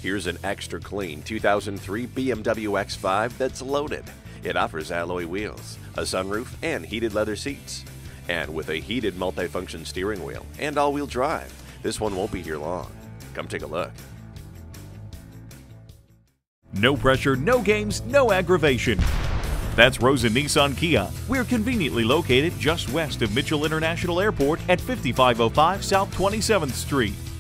Here's an extra clean 2003 BMW X5 that's loaded. It offers alloy wheels, a sunroof, and heated leather seats. And with a heated multifunction steering wheel and all-wheel drive, this one won't be here long. Come take a look. No pressure, no games, no aggravation. That's Rosen Nissan Kia. We're conveniently located just west of Mitchell International Airport at 5505 South 27th Street.